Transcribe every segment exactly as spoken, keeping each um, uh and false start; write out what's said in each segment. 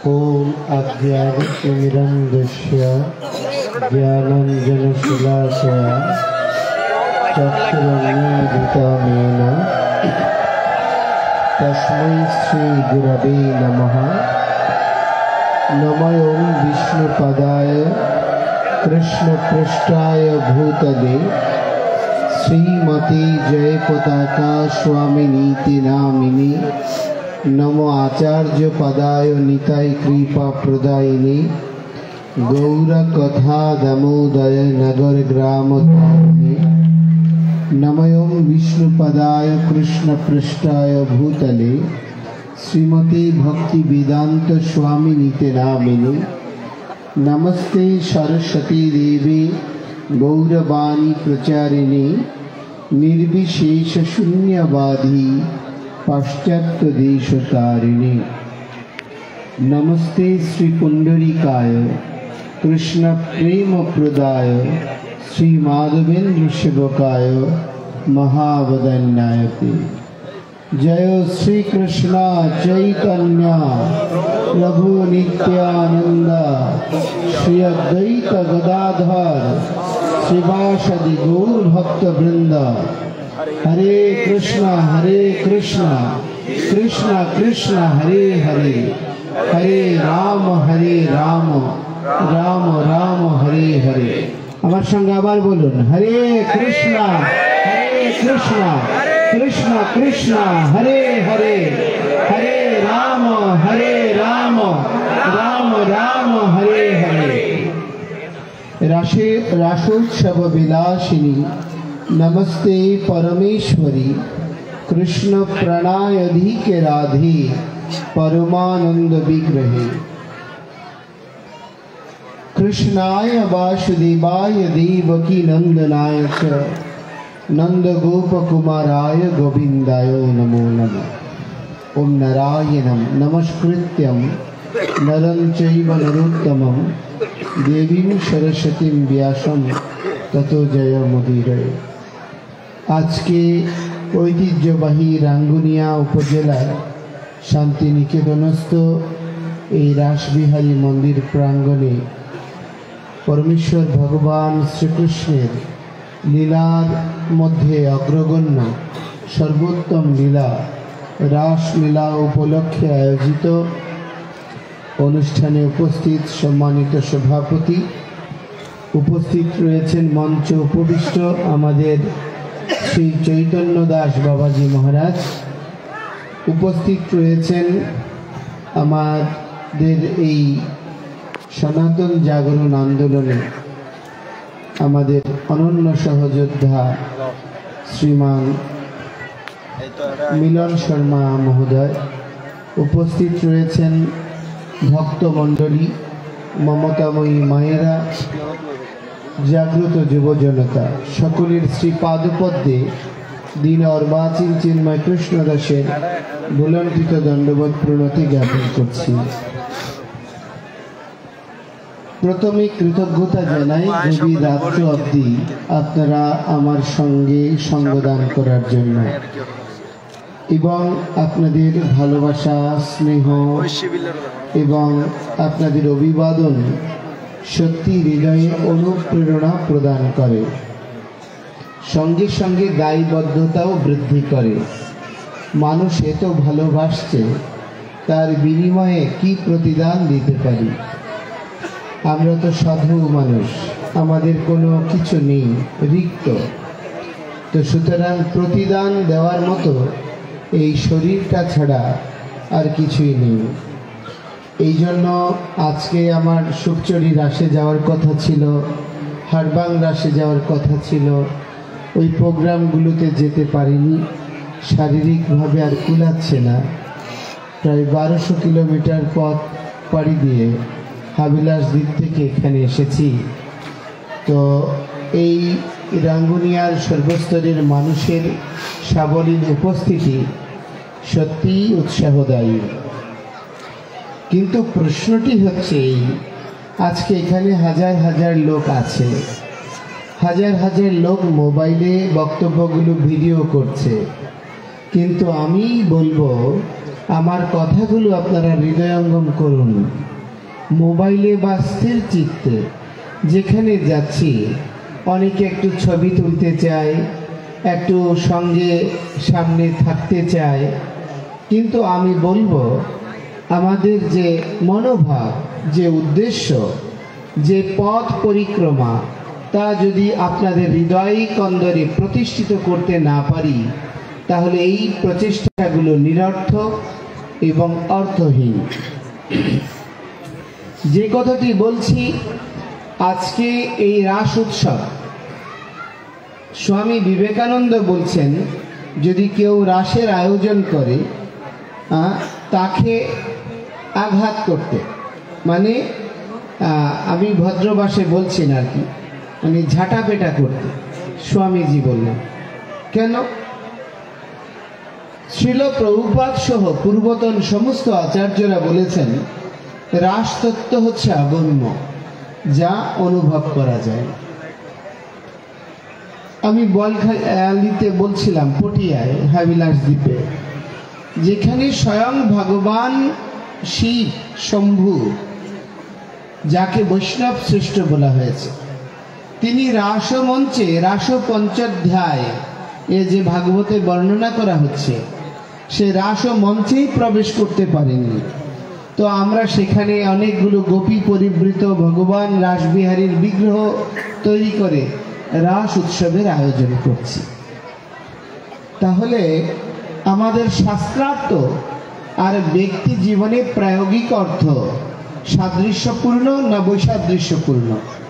ओम अज्ञानतिमिरन्धस्य ज्ञानाञ्जनशलाकया चक्षुरुन्मीलितं तस्मै श्रीगुरवे नमः। नमो विष्णुपदाय कृष्णपृष्ठाय भूतले श्रीमती जयपताका स्वामिनीति नामिनी। नमो आचार्य पदाय निताय कृपा प्रदायिनी गौरकथा दामोदर नगर ग्राम धारिणी। नमो विष्णुपदाय कृष्णपृष्ठाय भूतले श्रीमती भक्ति वेदांत स्वामिनीति नामिनी। नमस्ते सरस्वती देवी गौरवाणी प्रचारिणी निर्विशेष शून्यवादी पाश्चात्य देशतारिणी। नमस्ते श्री पुंडरीकाय कृष्ण प्रेम प्रदाय श्री माधवेन्द्र सेवकाय महावदन्याय। जय श्री कृष्ण चैतन्य प्रभु नित्यानंद श्री अद्वैत गदाधर श्रीवासदि गौर भक्त वृंद। हरे कृष्णा हरे कृष्णा कृष्णा कृष्णा हरे हरे हरे राम हरे राम राम राम हरे हरे। আমার সঙ্গে আবার বলুন হরে কৃষ্ণা হরে কৃষ্ণা কৃষ্ণা কৃষ্ণা হরে হরে হরে রাম হরে রাম রাম রাম হরে হরে। রাশে রাসোৎসব বিলাসিনী नमस्ते परमेश्वरी कृष्ण प्रणायधिक राधे परमानंद विग्रहे। कृष्णाय वासुदेवाय देवकी नंदनाय च नंद गोप कुमाराय गोविंदाय नमो नमः। ओम नारायणं नमस्कृत्यं नरं चैव नरोत्तमं देवीं सरस्वतीं व्यासं ततो जयमुदीरये। आज के ऐतिह्यबाही रांगुनिया उपजेलार शांतिनिकेतनस्थ এই রাসবিহারী मंदिर प्रांगणे परमेश्वर भगवान श्रीकृष्णेर लीलार मध्य अग्रगण्य सर्वोत्तम लीला रासलीला उपलक्षे आयोजित अनुष्ठाने उपस्थित सम्मानित सभापति उपस्थित रयेछेन मंच उपविष्ट आमादेर श्री चैतन्य दास बाबाजी महाराज। उपस्थित रयेछेन आमादेर एई सनातन जागरण आंदोलने आमादेर अनन्य सहयोद्धा श्रीमान मिलन शर्मा महोदय। उपस्थित रयेछेन भक्तमंडली ममतामयी मायेरा जागृत युव जनता सकलेर श्रीपादपद्मे दीन अर्बाचीन चिन्मय कृष्ण दासेर भुलंटित दंडवत प्रणति ज्ञापन करछि। प्रथमे कृतज्ञता जानाई गभीर रात्र अब्दि आपनारा आमार संगे संगदान करार जन्य एवं आपनादेर भालोबासा स्नेह एवं आपनादेर अभिवादन सत्यि हृदये अनुप्रेरणा प्रदान करे संगे संगे दायबद्धताओ बृद्धि करे। मानुष एत भालोबासছে तार बिनिमये कि प्रतिदान दिते पारी। आमरा तो साधु मानुष आमादेर कोनो किछु नेই रिक्त तो सुतरां प्रतिदान देवार मतो এই শরীরটা ছাড়া আর কিছুই নেই। এই জন্য আজকে আমার সুকচুরি রাসে যাওয়ার কথা ছিল, হারবাং রাসে যাওয়ার কথা ছিল, ওই প্রোগ্রামগুলোতে যেতে পারিনি। শারীরিকভাবে আর কুলাচ্ছে না। প্রায় বারোশো কিলোমিটার পথ পাড়ি দিয়ে হাবিলাস দ্বীপ থেকে এখানে এসেছি। তো এই রাঙ্গুনিয়ার সর্বস্তরের মানুষের সাবলীল উপস্থিতি সত্যি উৎসাহদায়ী। কিন্তু প্রশ্নটি হচ্ছে আজকে এখানে হাজার হাজার লোক আছে, হাজার হাজার লোক মোবাইলে বক্তব্যগুলো ভিডিও করছে, কিন্তু আমি বলবো আমার কথাগুলো আপনারা হৃদয়ঙ্গম করুন। মোবাইলে বা স্থির চিত্তে যেখানে যাচ্ছি, অনেকে একটু ছবি তুলতে চায়, একটু সঙ্গে সামনে থাকতে চায়, কিন্তু আমি বলবো আমাদের যে মনোভাব, যে উদ্দেশ্য, যে পথ পরিক্রমা, তা যদি আপনাদের হৃদয় কন্দরে প্রতিষ্ঠিত করতে না পারি, তাহলে এই প্রচেষ্টাগুলো নিরর্থক এবং অর্থহীন। যে কথাটি বলছি, আজকে এই রাস উৎসব, স্বামী বিবেকানন্দ বলছেন যদি কেউ রাসের আয়োজন করে তাকে আঘাত করতে, মানে আমি ভদ্রভাষে বলছি না আর কি, মানে ঝাঁটাপেটা করতে। স্বামীজি বললেন কেন? শ্রীল প্রভুপাদ সহ পূর্বতন সমস্ত আচার্যরা বলেছেন রাস তত্ত্ব হচ্ছে আগম্য, যা অনুভব করা যায়। আমি বলখালিতে বলছিলাম, পটিয়ায় হাবিলাস দ্বীপে, যেখানে স্বয়ং ভগবান শিব শম্ভু, যাকে বৈষ্ণব শ্রেষ্ঠ বলা হয়েছে, তিনি রাসমঞ্চে রাস পঞ্চাধ্যায় এ যে ভাগবতে বর্ণনা করা হচ্ছে, সে রাস মঞ্চেই প্রবেশ করতে পারেননি। তো আমরা সেখানে অনেকগুলো গোপী পরিবৃত ভগবান রাসবিহারীর বিগ্রহ তৈরি করে রাস উৎসবের আয়োজন করছি। তাহলে আমাদের শাস্ত্রার্থ আর ব্যক্তি জীবনে প্রায়োগিক অর্থ সাদৃশ্যপূর্ণ না বৈসাদৃশ্যপূর্ণ?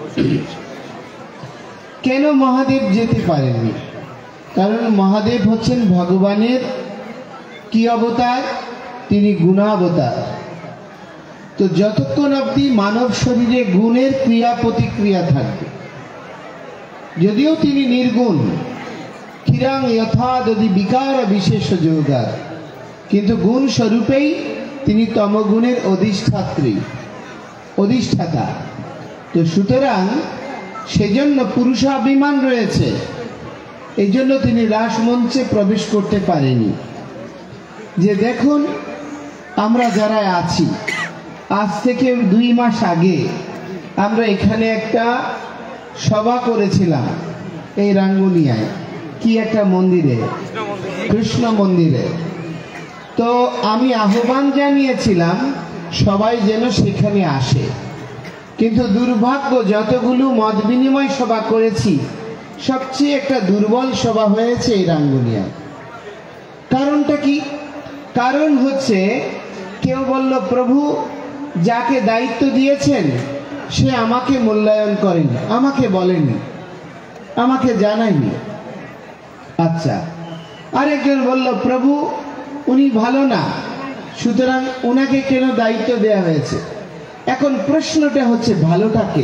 কেন মহাদেব যেতে পারেননি? কারণ মহাদেব হচ্ছেন ভগবানের কি অবতার? তিনি গুণাবতার। তো যতক্ষণ অবধি মানব শরীরে গুণের ক্রিয়া প্রতিক্রিয়া থাকবে, যদিও তিনি নির্গুণ, ক্ষীরাং যথা যদি বিকার বিশেষ যোগার, কিন্তু গুণ স্বরূপেই তিনি তমগুণের অধিষ্ঠাত্রী, অধিষ্ঠাতা। তো সুতরাং সেজন্য পুরুষাভিমান রয়েছে, এই জন্য তিনি রাসমঞ্চে প্রবেশ করতে পারেনি। যে দেখুন, আমরা যারা আছি, আজ থেকে দুই মাস আগে আমরা এখানে একটা সভা করেছিলাম এই রাঙ্গুনিয়ায়, কি একটা মন্দিরে, কৃষ্ণ মন্দিরে। তো আমি আহ্বান জানিয়েছিলাম সবাই যেন সেখানে আসে, কিন্তু দুর্ভাগ্য, যতগুলো মত বিনিময় সভা করেছি সবচেয়ে একটা দুর্বল সভা হয়েছে এই রাঙ্গুনিয়ায়। কারণটা কি? কারণ হচ্ছে কেউ বলল প্রভু যাকে দায়িত্ব দিয়েছেন সে আমাকে মূল্যায়ন করেনি, আমাকে বলেনি, আমাকে জানায়নি। আচ্ছা, আরেকজন বলল প্রভু উনি ভালো না, সুতরাং উনাকে কেন দায়িত্ব দেওয়া হয়েছে? এখন প্রশ্নটা হচ্ছে ভালোটা কে?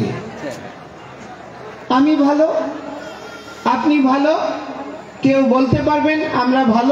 আমি ভালো, আপনি ভালো? কেউ বলতে পারবেন আমরা ভালো?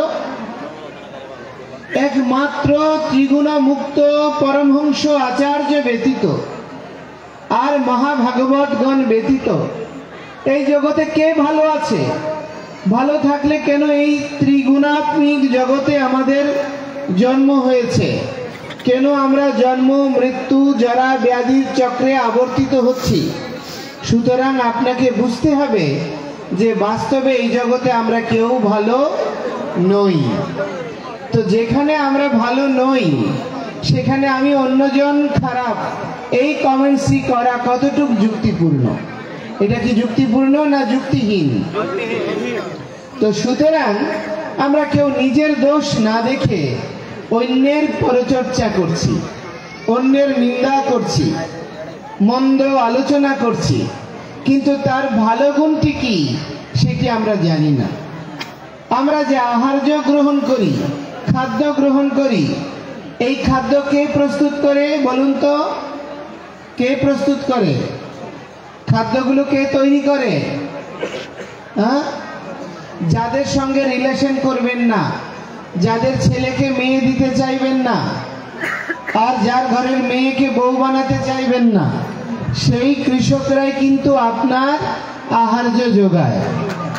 একমাত্র ত্রিগুণা মুক্ত পরমহংস আচার্য ব্যতীত আর মহাভাগবতগণ ব্যতীত এই জগতে কে ভালো আছে? ভালো থাকলে কেন এই ত্রিগুণাত্মিক জগতে আমাদের জন্ম হয়েছে? কেন আমরা জন্ম মৃত্যু জরা ব্যাধির চক্রে আবর্তিত হচ্ছি? সুতরাং আপনাকে বুঝতে হবে যে বাস্তবে এই জগতে আমরা কেউ ভালো নই। তো যেখানে আমরা ভালো নই সেখানে আমি অন্যজন খারাপ এই কমেন্টসই করা কতটুকু যুক্তিপূর্ণ? এটা কি যুক্তিপূর্ণ না যুক্তিহীন? তো সুতরাং আমরা কেউ নিজের দোষ না দেখে অন্যের পরচর্চা করছি, অন্যের নিন্দা করছি, মন্দ আলোচনা করছি, কিন্তু তার ভালো গুণটি কি সেটি আমরা জানি না। আমরা যে আহার্য গ্রহণ করি, খাদ্য গ্রহণ করি, এই খাদ্য কে প্রস্তুত করে বলুন তো? কে প্রস্তুত করে? খাদ্যগুলো কে তৈরি করে? হ্যাঁ, যাদের সঙ্গে রিলেশন করবেন না, যাদের ছেলেকে মেয়ে দিতে চাইবেন না, আর যার ঘরের মেয়েকে বউ বানাতে চাইবেন না, সেই কৃষকরাই কিন্তু আপনার আহার্য যোগায়।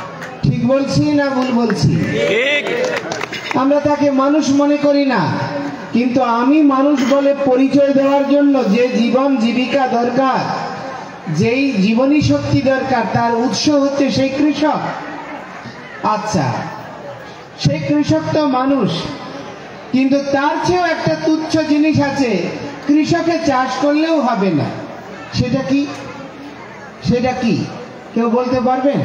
ঠিক বলছি না ভুল বলছি? আমরা তাকে মানুষ মনে করি না, কিন্তু আমি মানুষ বলে পরিচয় দেওয়ার জন্য যে জীবন জীবিকা দরকার, যেই জীবনী শক্তি দরকার, তার উৎস হচ্ছে সেই কৃষক। আচ্ছা, সেই কৃষক তো মানুষ, কিন্তু তার চেয়েও একটা তুচ্ছ জিনিস আছে, কৃষকে চাষ করলেও হবে না। সেটা কি? সেটা কি কেউ বলতে পারবেন?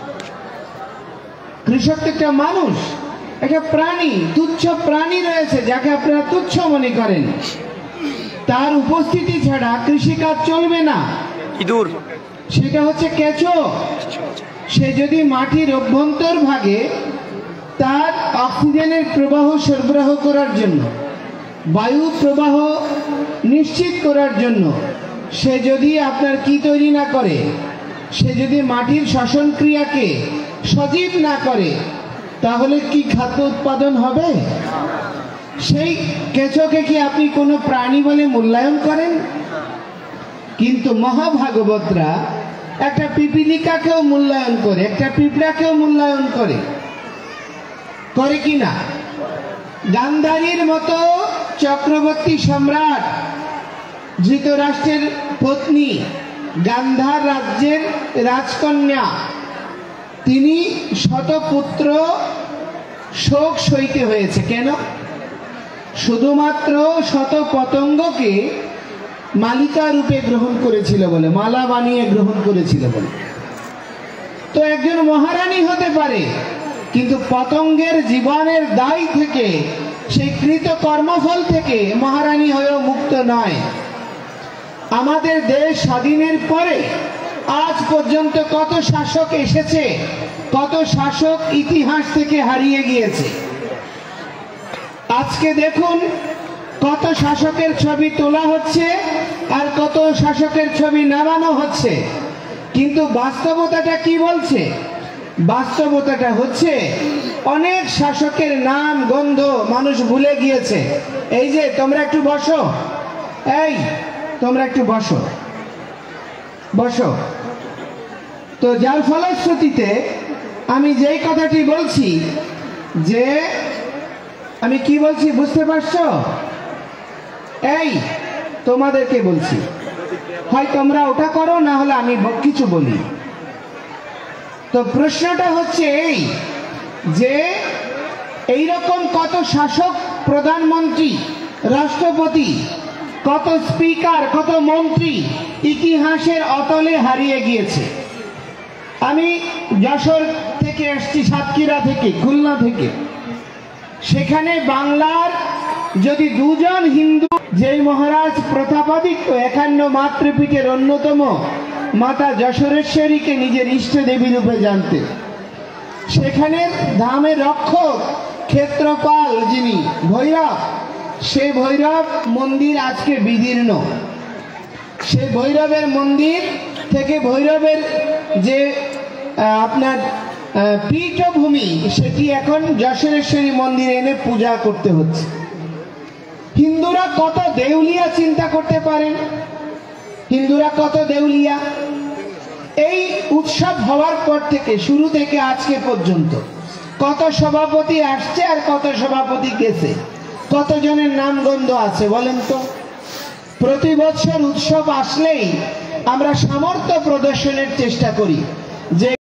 কৃষক তো একটা মানুষ, একটা প্রাণী, তুচ্ছ প্রাণী রয়েছে যাকে আপনারা তুচ্ছ মনে করেন। তার উপস্থিতি ছাড়া কৃষিকাজ চলবে না। ইঁদুর, সেটা হচ্ছে কেঁচো। সে যদি মাটির অভ্যন্তর ভাগে তার অক্সিজেনের প্রবাহ সরবরাহ করার জন্য, বায়ু প্রবাহ নিশ্চিত করার জন্য সে যদি আপনার কি তৈরি না করে, সে যদি মাটির শ্বসন ক্রিয়াকে সজীব না করে, তাহলে কি খাদ্য উৎপাদন হবে? সেই কেঁচোকে কি আপনি কোনো প্রাণী বলে মূল্যায়ন করেন? কিন্তু মহাভাগবতরা একটা পিপিলিকাকেও মূল্যায়ন করে, একটা পিঁপড়াকেও মূল্যায়ন করে, করে কি না? গান্ধারীর মতো চক্রবর্তী সম্রাট, ধৃতরাষ্ট্রের পত্নী, গান্ধার রাজ্যের রাজকন্যা, তিনি শতপুত্র শোক সইতে হয়েছে। কেন? শুধুমাত্র শত পতঙ্গকে মালিকা রূপে গ্রহণ করেছিল বলে, মালা বানিয়ে গ্রহণ করেছিল বলে। তো একজন মহারানী হতে পারে, কিন্তু পতঙ্গের জীবনের দায় থেকে, সেই কৃত কর্মফল থেকে মহারানী হয়েও মুক্ত নয়। আমাদের দেশ স্বাধীনের পরে আজ পর্যন্ত কত শাসক এসেছে, কত শাসক ইতিহাস থেকে হারিয়ে গিয়েছে। আজকে দেখুন, কত শাসকের ছবি তোলা হচ্ছে আর কত শাসকের ছবি নামানো হচ্ছে, কিন্তু বাস্তবতাটা কি বলছে? বাস্তবতাটা হচ্ছে অনেক শাসকের নাম গন্ধ মানুষ ভুলে গিয়েছে। এই যে তোমরা একটু বসো, এই তোমরা একটু বসো, বসো। তো যার ফলশ্রুতিতে আমি যেই কথাটি বলছি, যে আমি কি বলছি বুঝতে পারছো? এই তোমাদেরকে বলছি, হয় তোমরা ওটা করো, না হলে আমি কিছু বলি। তো প্রশ্নটা হচ্ছে এই, যে এইরকম কত শাসক, প্রধানমন্ত্রী, রাষ্ট্রপতি, কত স্পিকার, কত মন্ত্রী ইতিহাসের অতলে হারিয়ে গিয়েছে। আমি যশোর থেকে আসছি, সাতক্ষীরা থেকে, খুলনা থেকে। সেখানে বাংলার যদি দুজন হিন্দু, যেই মহারাজ প্রতাপাদিত্য একান্ন মাতৃপীঠের অন্যতম মাতা যশোরেশ্বরীকে নিজের ইষ্ট দেবী রূপে জানতেন, সেখানে ধামের রক্ষক ক্ষেত্রপাল যিনি ভৈরব, সেই ভৈরব মন্দির আজকে বিদীর্ণ। সেই ভৈরবের মন্দির থেকে ভৈরবের যে আপনার পীঠভূমি, সেটি এখন যশোরেশ্বরী মন্দিরে এনে পূজা করতে হচ্ছে। হিন্দুরা কত দেউলিয়া চিন্তা করতে পারেন? হিন্দুরা কত দেউলিয়া! এই উৎসব হওয়ার পর থেকে, শুরু থেকে আজকে পর্যন্ত কত সভাপতি আসছে আর কত সভাপতি গেছে, কতজনের নামগন্ধ আছে বলেন তো? প্রতি বছর উৎসব আসলেই আমরা সামর্থ্য প্রদর্শনের চেষ্টা করি, যে